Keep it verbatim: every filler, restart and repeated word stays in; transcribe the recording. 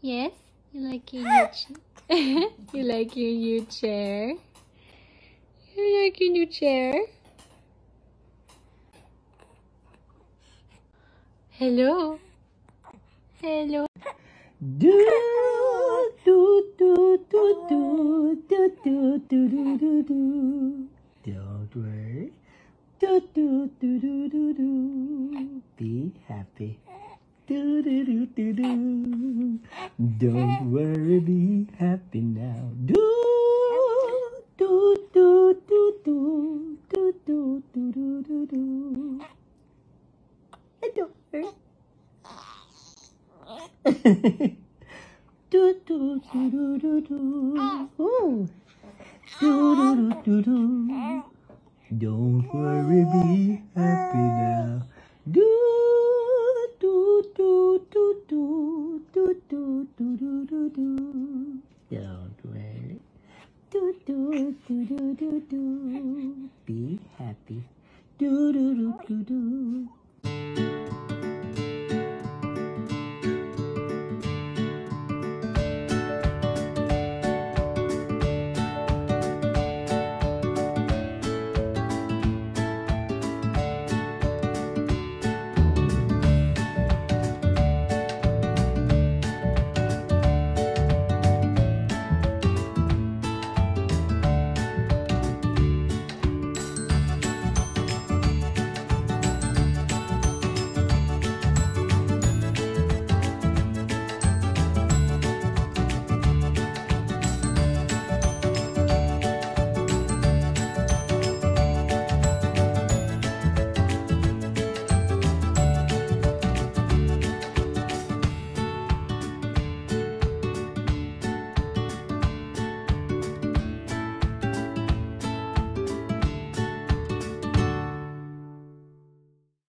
Yes? You like your new chair? You like your new chair? You like your new chair? Hello? Hello? Do do do do do do do do do do do. Don't worry. Do do do do do do. Be happy. Do do do do do. Don't worry. Be happy now. Do do do do do do do do do do do. And don't worry. Do do do do do do. Ooh. Do do do do do. Don't worry, be happy now. Do do do do do do do do do do. Don't